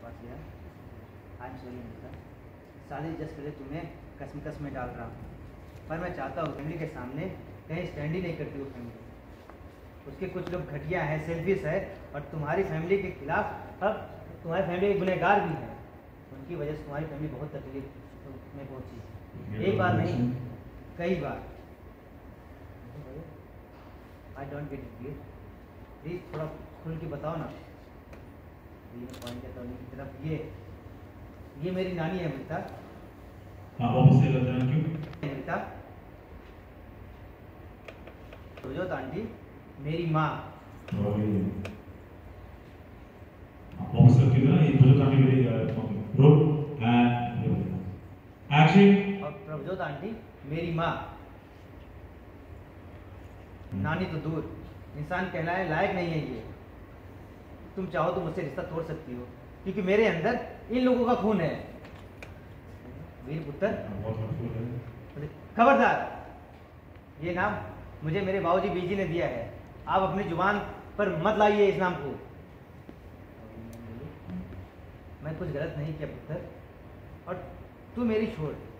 पास गया। I am sorry Amrita, साले just पहले तुम्हें कसम में डाल रहा हूँ, पर मैं चाहता हूँ फैमिली के सामने कहीं स्टैंड ही नहीं करती वो फैमिली। उसके कुछ लोग घटिया है, सेल्फिश है, और तुम्हारी फैमिली के खिलाफ अब तुम्हारी फैमिली के गुनहगार भी है। उनकी वजह से तुम्हारी फैमिली बहुत तकलीफ में पहुंची, एक बार नहीं कई बार। I don't get it, please थोड़ा खुल के बताओ ना। पॉइंट है तो की तरफ ये मेरी नानी है अमृता। हाँ वापस से बताना क्यों? अमृता प्रभजोत आंटी मेरी माँ। वापस से क्यों ना, ये प्रभजोत आंटी मेरी रो एंड एक्शन। और प्रभजोत आंटी मेरी माँ। नानी तो दूर, इंसान कहलाए लायक नहीं है ये। तुम चाहो तो मुझसे रिश्ता तोड़ सकती हो, क्योंकि मेरे अंदर इन लोगों का खून है। वीर पुत्र खबरदार, ये नाम मुझे मेरे बाबूजी बीजी ने दिया है। आप अपनी जुबान पर मत लाइए इस नाम को। मैं कुछ गलत नहीं किया पुत्र, और तू मेरी छोड़।